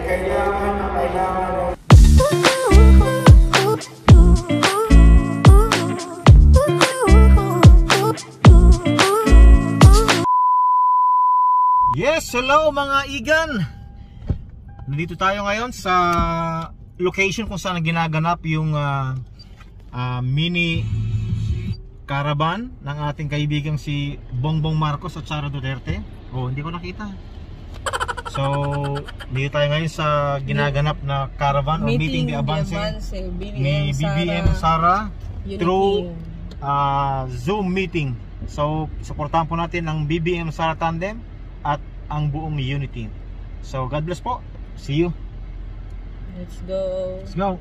kailangan na kailangan. Yes, hello mga igan. Nandito tayo ngayon sa location kung saan ginaganap yung mini caravan ng ating kaibigang si Bongbong Marcos at Sara Duterte. Oh, hindi ko nakita. So, dito tayo ngayon sa ginaganap na caravan o meeting de avance ni BBM Sara through Zoom meeting. So, suportahan po natin ang BBM Sara Tandem at ang buong unity. So, God bless po. See you. Let's go. Let's go.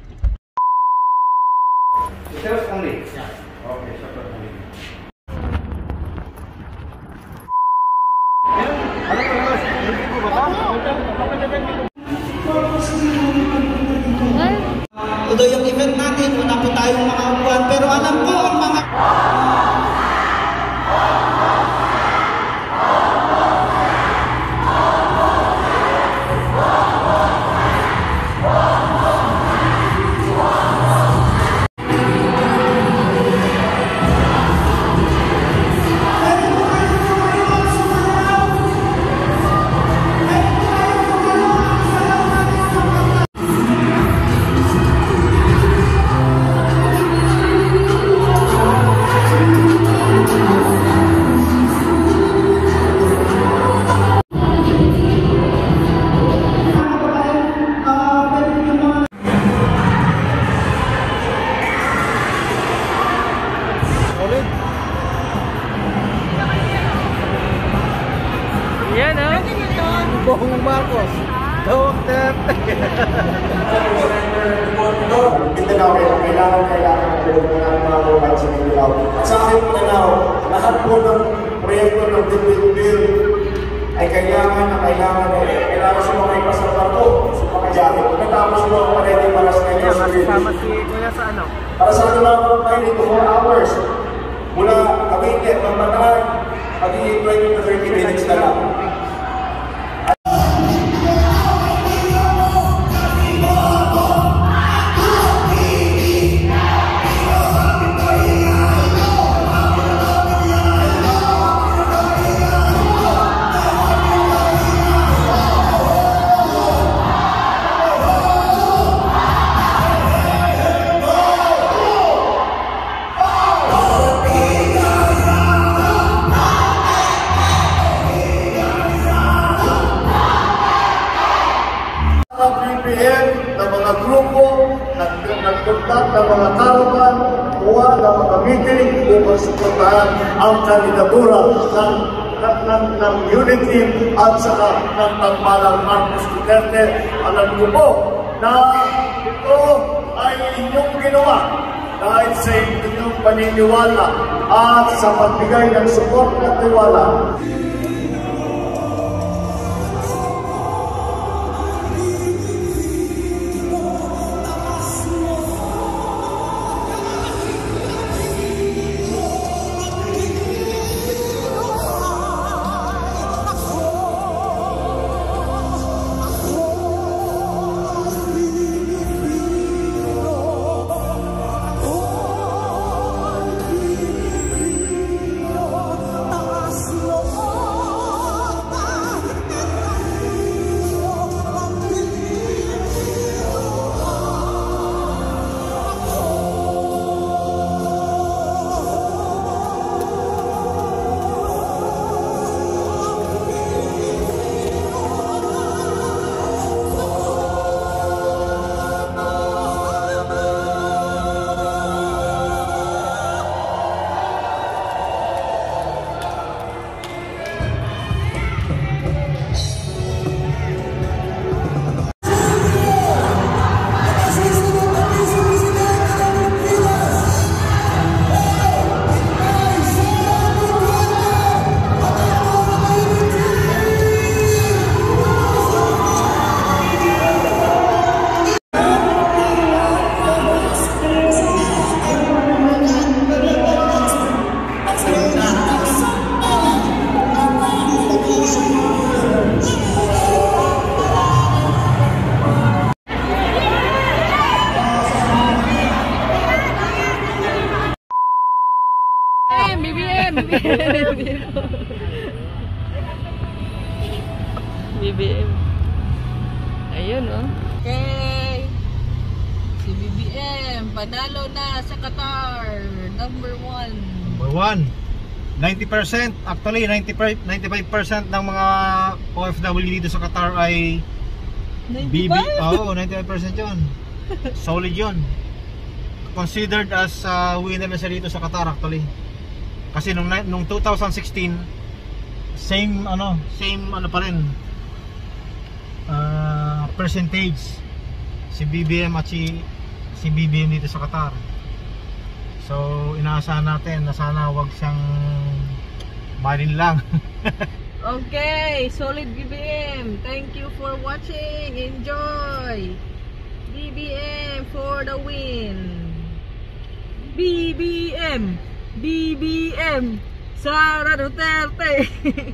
Self only. Yeah. Okay, self only. Although yung event natin, wala po tayong mga upuan, pero alam ko ang mga... Yan o. Bongbong Marcos. Duterte. Mindanao, kailangan mga kawan sa Mindanao. At sa aking Mindanao, lahat po ng proyekto ng Bill ay kailangan sumakay sa barko, sumakay jacket. Pagkatapos po ang parete para sa kanya. Kasama si Kuya sa ano? Para sa ano lang po tayo dito 4 hours. Mula Cavite, Pampatahan, magiging 20 to 30 minutes na lang. ng mga grupo, nagpuntat ng mga caravan, kuha ng mga meeting upang suportahan ang kandidatura ng unity at saka ng tambalang Marcos Duterte. Alam ko po na ito ay inyong ginawa dahil sa inyong paniniwala at sa pagbigay ng support at tiwala. Oh BBM. Ayun, oh. Okay. Si BBM, panalo na sa Qatar. Number 1. Number 1. 90%, actually 95% ng mga OFW dito sa Qatar ay 95? Oo, 95% yun. Solid yun. Considered as winner na siya dito sa Qatar actually. Kasi nung 2016, same ano pa rin percentage si BBM at si BBM dito sa Qatar. So inaasahan natin na sana wag siyang marin lang. Okay, solid BBM. Thank you for watching. Enjoy. BBM for the win. BBM. BBM. Sara Duterte.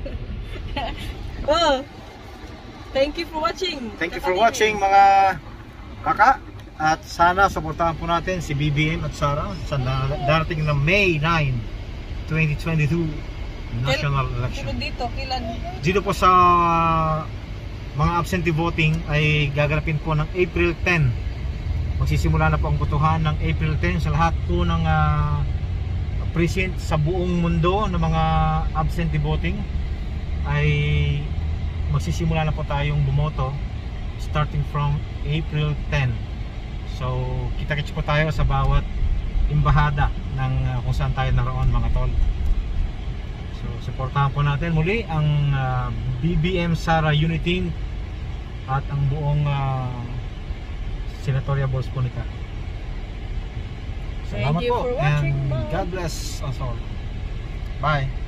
Oh. Thank you for watching. Thank you for watching mga kaka. At sana suportahan po natin si BBM at Sara sa darating na May 9, 2022 national election. Dito, kailan? Dito po sa mga absentee voting ay gaganapin po ng April 10. Magsisimula na po ang botohan ng April 10 sa lahat po ng precinct sa buong mundo ng mga absentee voting ay magsisimula na po tayong bumoto starting from April 10. So kita-kits po tayo sa bawat imbahada ng kung saan tayo naroon mga tol. So suportahan po natin muli ang BBM Sara Unity Team at ang buong Senatorial Balls Punica. Salamat Thank you po for watching. and Bye. God bless us all. Bye.